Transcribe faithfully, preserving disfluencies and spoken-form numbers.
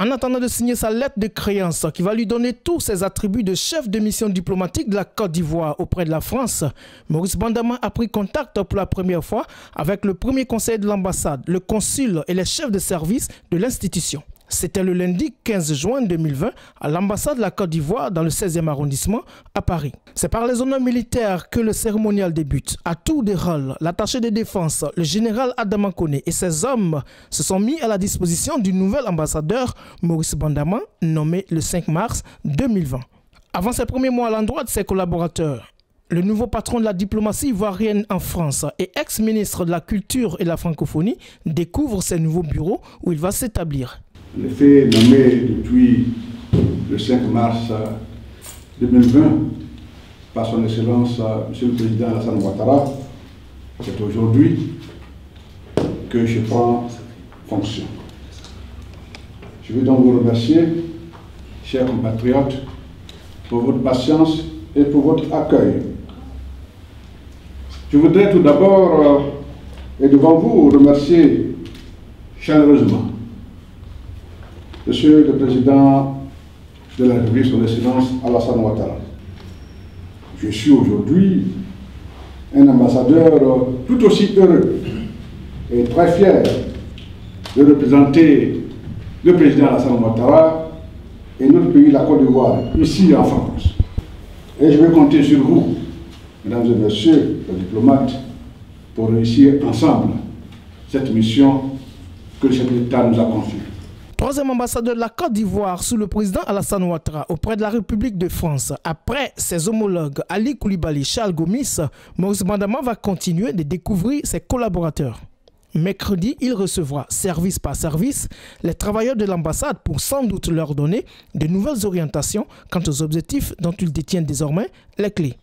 En attendant de signer sa lettre de créance qui va lui donner tous ses attributs de chef de mission diplomatique de la Côte d'Ivoire auprès de la France, Maurice Bandama a pris contact pour la première fois avec le premier conseiller de l'ambassade, le consul et les chefs de service de l'institution. C'était le lundi quinze juin deux mille vingt à l'ambassade de la Côte d'Ivoire dans le seizième arrondissement à Paris. C'est par les honneurs militaires que le cérémonial débute. À tour de rôle, l'attaché de défense, le général Adama Koné et ses hommes se sont mis à la disposition du nouvel ambassadeur Maurice Bandama, nommé le cinq mars deux mille vingt. Avant ses premiers mois à l'endroit de ses collaborateurs, le nouveau patron de la diplomatie ivoirienne en France et ex-ministre de la Culture et de la Francophonie découvre ses nouveaux bureaux où il va s'établir. Le fait nommé depuis le cinq mars deux mille vingt par son Excellence Monsieur le Président Alassane Ouattara, c'est aujourd'hui que je prends fonction. Je veux donc vous remercier, chers compatriotes, pour votre patience et pour votre accueil. Je voudrais tout d'abord, et devant vous, remercier chaleureusement Monsieur le Président de la République, son Excellence Alassane Ouattara. Je suis aujourd'hui un ambassadeur tout aussi heureux et très fier de représenter le Président Alassane Ouattara et notre pays, la Côte d'Ivoire, ici en France. Et je vais compter sur vous, mesdames et messieurs les diplomates, pour réussir ensemble cette mission que le chef de l'État nous a confiée. Troisième ambassadeur de la Côte d'Ivoire sous le président Alassane Ouattara auprès de la République de France. Après ses homologues Ali Koulibaly, Charles Gomis, Maurice Bandama va continuer de découvrir ses collaborateurs. Mercredi, il recevra, service par service, les travailleurs de l'ambassade pour sans doute leur donner de nouvelles orientations quant aux objectifs dont il détient désormais les clés.